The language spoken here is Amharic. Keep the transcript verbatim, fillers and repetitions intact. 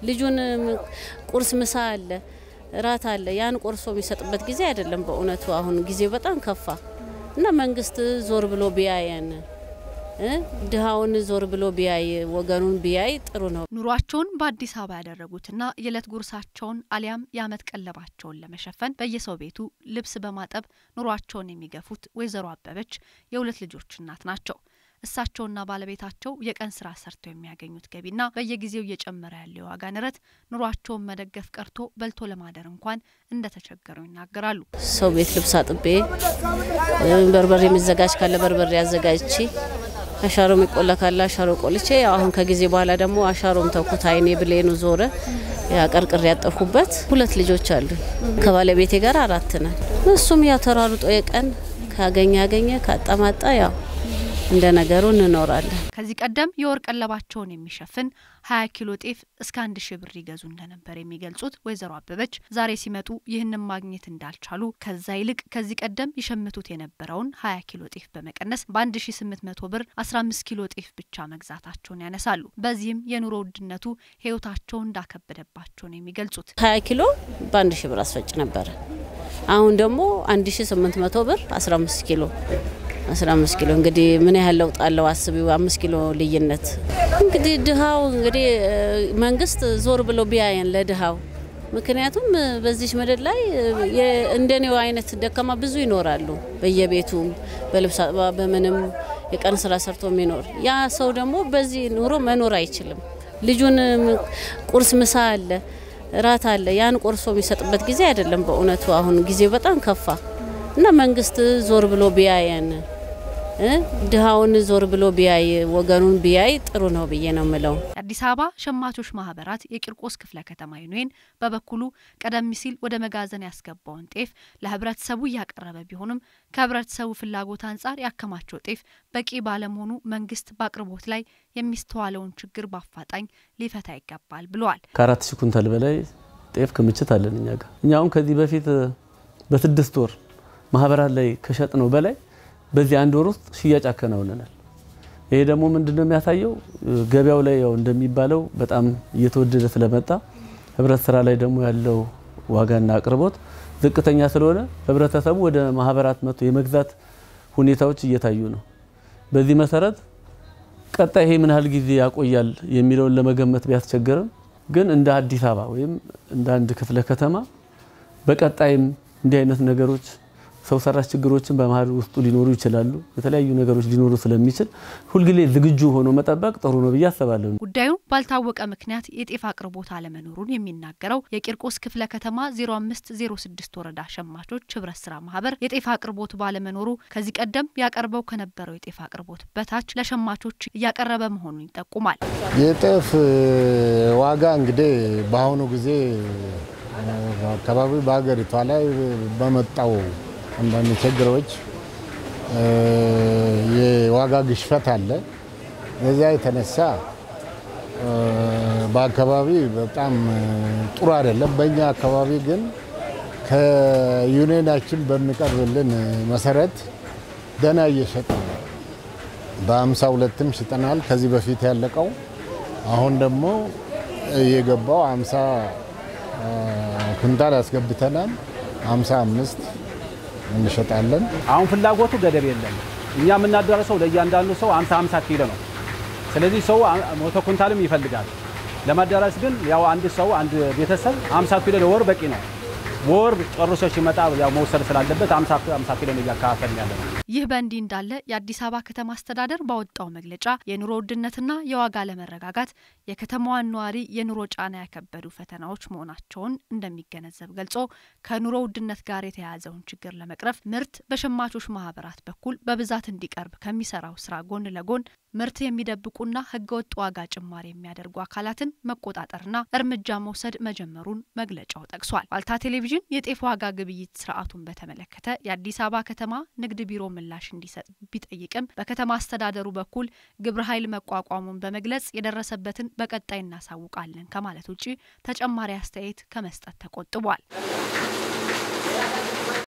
ልጁን ቁርስ ምሳ አለ ራት አለ ያን ቆርሶ የሚሰጥበት ጊዜ አይደለም በእውነቱ አሁን ጊዜ በጣም ከፋ እና መንግስት ዞር ብሎ ቢያየን ድሃውን ዞር ብሎ ቢያይ ወገኑን ቢያይ ጥሩ ነው ኑሯቸውን በአዲስ አበባ ያደረጉትና የለት ጉርሳቸውን አሊያም ያመት ቀለባቸውን ለመሸፈን በየሰው ቤቱ ልብስ በማጠብ ኑሯቸውን የሚገፉት ወይዘሮ አበበች የሁለት ልጆች እናት ናቸው እሳቸውና ባለቤታቸው የቀን ስራ ሰርተው የሚያገኙት ገቢና በየጊዜው እየጨመረ ያለው ዋጋ ንረት ኑሯቸውን መደገፍ ቀርቶ በልቶ ለማደር እንኳን እንደተቸገሩ ይናገራሉ ሰው ቤት ልብስ አጥቤ በርበሬ መዘጋጅ ካለ በርበሬ አዘጋጅቼ አሻሮ መቆላ ካለ አሻሮ ቆልቼ አሁን ከጊዜ በኋላ ደግሞ አሻሮም ተኩት አይኔ ብሌኑ ዞረ ያቀርቅር ያጠፉበት ሁለት ልጆች አሉ ከባለቤቴ ጋር አራት ነን እሱም ያው ተራሩጦ የቀን ካገኘ ያገኘ ካጣማጣ ያው እንደ ነገሩ እንኖራለን ከዚህ ቀደም የወርቅ ቀለባቸውን የሚሸፍን ሃያ ኪሎ ጤፍ እስከ አንድ ሺህ ብር ይገዙ እንደነበር የሚገልጹት ወይዘሮ አበበች ዛሬ ሲመጡ ይህንን ማግኘት እንዳልቻሉ ከዛ ይልቅ ከዚህ ቀደም ይሸምቱት የነበረውን ሃያ ኪሎ ጤፍ በመቀነስ በአንድ ሺህ ስምንት መቶ ብር አስራ አምስት ኪሎ ጤፍ ብቻ መግዛታቸውን ያነሳሉ በዚህም የኑሮ ውድነቱ ህይወታቸውን እንዳከበደባቸው ነው የሚገልጹት ሃያ ኪሎ በአንድ ሺህ ብር አስፈጭ ነበር አሁን ደግሞ አንድ ሺህ ስምንት መቶ ብር አስራ አምስት ኪሎ አስራ አምስት ኪሎ እንግዲህ ምን ያህል ለውጥ አለው አስቢው አምስት ኪሎ ልዩነት እንግዲህ ድሃው እንግዲህ መንግስት ዞር ብሎ ቢያየን ለድሃው ምክንያቱም በዚህ መደድ ላይ እንደኔው አይነት ደካማ ብዙ ይኖራሉ በየቤቱ በልብስ በመንም የቀን ስራ ሰርቶ የሚኖር ያ ሰው ደግሞ በዚህ ኑሮ መኖር አይችልም ልጁን ቁርስ ምሳ አለ ራት አለ ያን ቆርሶ የሚሰጥበት ጊዜ አይደለም በእውነቱ አሁን ጊዜ በጣም ከፋ እና መንግስት ዞር ብሎ ቢያየን ድሃውን ዞር ብሎ ቢያይ ወገኑን ቢያይ ጥሩ ነው ብዬ ነው ምለው አዲስ አበባ ሸማቾች ማህበራት የቂርቆስ ክፍለ ከተማ ዩኒየን በበኩሉ ቀደም ሲል ወደ መጋዘን ያስገባውን ጤፍ ለህብረተሰቡ ያቀረበ ቢሆንም ከህብረተሰቡ ፍላጎት አንፃር ያከማቸው ጤፍ በቂ ባለመሆኑ መንግስት በአቅርቦት ላይ የሚስተዋለውን ችግር ባፋጣኝ ሊፈታ ይገባል ብለዋል ከአራት ሺህ ኩንታል በላይ ጤፍ ክምችት አለን እኛ ጋር እኛው ከዚህ በፊት በስድስት ወር ማህበራት ላይ ከሸጥነው በላይ በዚህ አንድ ወር ውስጥ ሽያጭ አከናውነናል ይሄ ደግሞ ምንድነው የሚያሳየው ገበያው ላይ ያው እንደሚባለው በጣም እየተወደደ ስለመጣ ህብረት ስራ ላይ ደግሞ ያለው ዋጋና አቅርቦት ዝቅተኛ ስለሆነ ህብረተሰቡ ወደ ማህበራት መጥቶ የመግዛት ሁኔታዎች እየታዩ ነው በዚህ መሰረት ቀጣይ ይሄ ምን ያህል ጊዜ ያቆያል የሚለውን ለመገመት ቢያስቸግርም ግን እንደ አዲስ አበባ ወይም እንደ አንድ ክፍለ ከተማ በቀጣይም እንዲህ አይነት ነገሮች ሰው ሰራሽ ችግሮችን በማህበር ውስጥ ሊኖሩ ይችላሉ የተለያዩ ነገሮች ሊኖሩ ስለሚችል ሁሉ ጊዜ ዝግጁ ሆኖ መጠበቅ ጥሩ ነው በያሰባለሁ ጉዳዩ ባልታወቀ ምክንያት የጤፍ አቅርቦት አለመኖሩን የሚናገረው የቂርቆስ ክፍለ ከተማ ዜሮ አምስት ዜሮ ስድስት ወረዳ ሸማቾች ህብረት ስራ ማህበር የጤፍ አቅርቦት ባለመኖሩ ከዚህ ቀደም ያቀርበው ከነበረው የጤፍ አቅርቦት በታች ለሸማቾች ያቀረበ መሆኑን ይጠቁማል የጤፍ ዋጋ እንግዲህ በአሁኑ ጊዜ አካባቢ በአገሪቷ ላይ በመጣው አንዳንድ ችግሮች የዋጋ ግሽፈት አለ በዛ የተነሳ በአካባቢ በጣም ጥሩ አይደለም በእኛ አካባቢ ግን ከዩኒየናችን በሚቀርብልን መሰረት ደና እየሸጥን በሃምሳ ሁለትም ሽጠናል ከዚህ በፊት ያለቀው አሁን ደግሞ የገባው ሃምሳ ኩንታል አስገብተናል ሃምሳ አምስት እንሸጣለን አሁን ፍላጎቱ ገደብ የለም እኛ ምናደረሰው ለእያንዳንዱ ሰው ሃምሳ ሃምሳ ኪሎ ነው ስለዚህ ሰው መቶ ኩንታልም ይፈልጋል ለማደረስ ግን ያው አንድ ሰው አንድ ቤተሰብ ሃምሳ ኪሎ ለወር በቂ ነው ወር ጨርሶ ሲመጣ ያው መውሰድ ስላለበት ሃምሳ ሃምሳ ኪሎ ያካፈል ያለው ይህ በእንዲህ እንዳለ የአዲስ አበባ ከተማ አስተዳደር ባወጣው መግለጫ የኑሮ ውድነትና የዋጋ ለመረጋጋት የከተማዋን ኗሪ የኑሮ ጫና ያከበዱ ፈተናዎች መሆናቸውን እንደሚገነዘብ ገልጾ ከኑሮ ውድነት ጋር የተያያዘውን ችግር ለመቅረፍ ምርት በሸማቾች ማህበራት በኩል በብዛት እንዲቀርብ ከሚሰራው ስራ ጎን ለጎን ምርት የሚደብቁና ህገወጥ ዋጋ ጭማሪ የሚያደርጉ አካላትን መቆጣጠርና እርምጃ መውሰድ መጀመሩን መግለጫው ጠቅሷል ዋልታ ቴሌቪዥን የጤፍ ዋጋ ግብይት ስርዓቱን በተመለከተ የአዲስ አበባ ከተማ ንግድ ቢሮ ምላሽ እንዲሰጥ ቢጠይቅም በከተማ አስተዳደሩ በኩል ግብረ ኃይል መቋቋሙን በመግለጽ የደረሰበትን በቀጣይ እናሳውቃለን ከማለት ውጪ ተጨማሪ አስተያየት ከመስጠት ተቆጥቧል